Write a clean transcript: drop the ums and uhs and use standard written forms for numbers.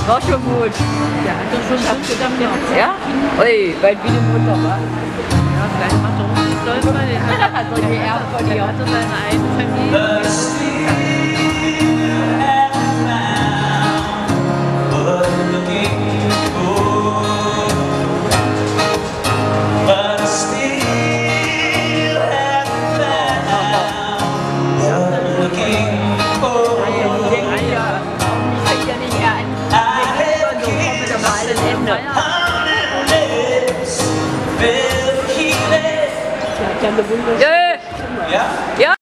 War schon gut. Ja, also schon gut gedacht. Ja? Ui, weil wie die Mutter war. Ja, vielleicht macht er auch nicht stolz, weil er Hat er die Erbe von dir. hat seine eigene Familie. Ja. Ja.